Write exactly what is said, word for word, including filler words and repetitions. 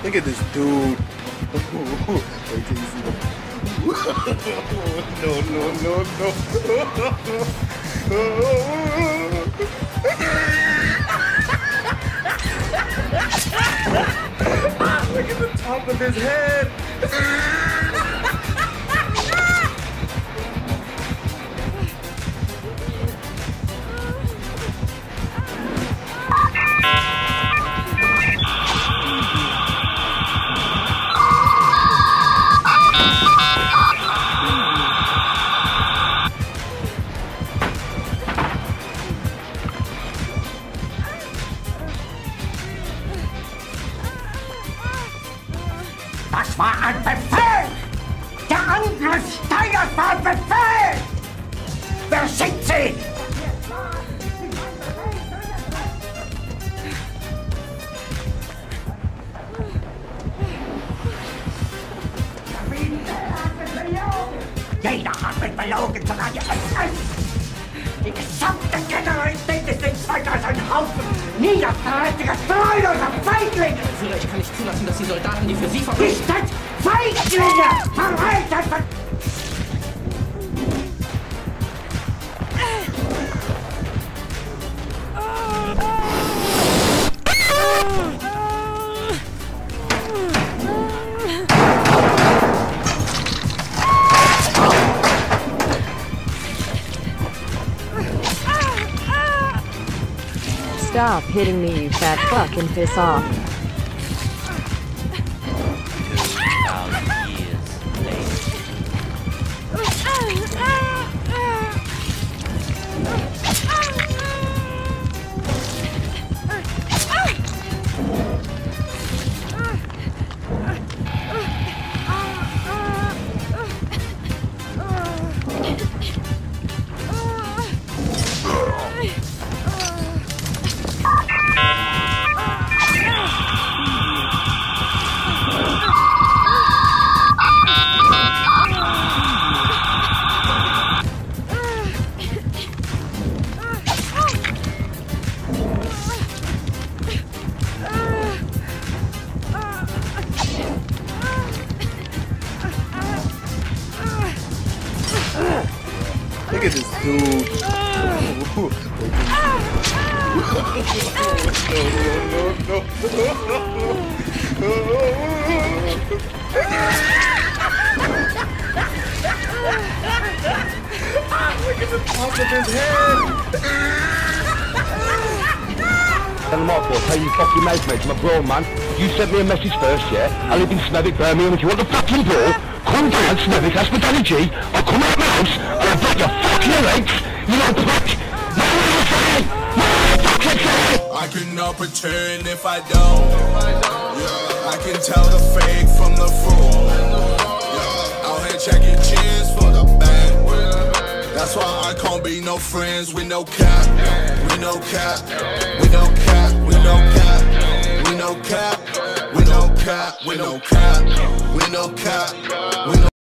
Look at this dude. Wait till you see him. No, no, no, no. Look at the top of his head. Das war ein Befehl! Der Angriff Steiners war ein Befehl! Wer schickt sie? Jeder hat mich belogen, sogar die S S! Die gesamte Generalität ist nichts weiter als ein Haufen niederträchtiger, treuloser Feiglinge! Führer, ich kann nicht zulassen, dass die Soldaten, die für Sie Ihr verbringen... seid Feiglinge! Verreiter! Ver Stop hitting me, you fat fuck, and piss off. Look at this dude. No, no, no, Look at the top of his head. Tell them off, boy. Pay you fucking mouth, mate. I'm a grown man. You sent me a message first, yeah? I live in Smethwick, Birmingham. If you want the fucking door, come down, Smethwick, ask for Danny G. I'll come out of my house and I'll break your fucking legs. You know, prick. No, no, say. No, fucking say. I cannot pretend if I don't. Yeah. I can tell the fake from the fraud. Yeah. Out here checking cheers for the band. That's why I can't be no friends with no cap. We no cap. We no cap. We no cap. We no cap. We no cap. We no cap. We no cap. We no